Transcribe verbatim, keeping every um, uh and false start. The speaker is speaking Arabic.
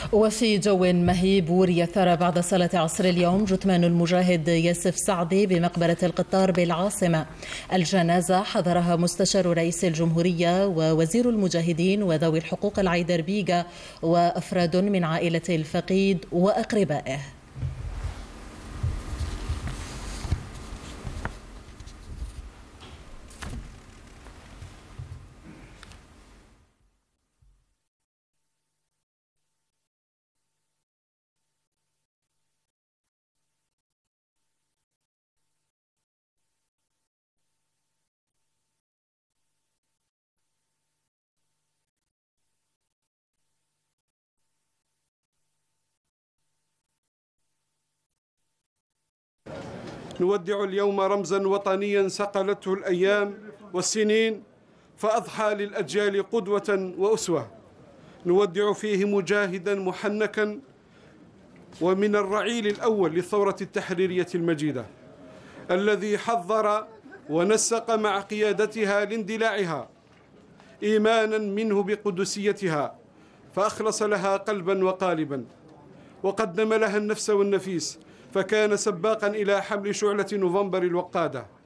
وفي جو مهيب وري الثرى بعد صلاة عصر اليوم جثمان المجاهد ياسف سعدي بمقبرة القطار بالعاصمة. الجنازة حضرها مستشار رئيس الجمهورية ووزير المجاهدين وذوي الحقوق العيدر بيغا وأفراد من عائلة الفقيد وأقربائه. نودع اليوم رمزا وطنيا صقلته الأيام والسنين فأضحى للأجيال قدوة وأسوة. نودع فيه مجاهدا محنكا ومن الرعيل الأول للثورة التحريرية المجيدة الذي حضر ونسق مع قيادتها لاندلاعها إيمانا منه بقدسيتها، فأخلص لها قلبا وقالبا وقدم لها النفس والنفيس، فكان سباقا إلى حمل شعلة نوفمبر الوقادة.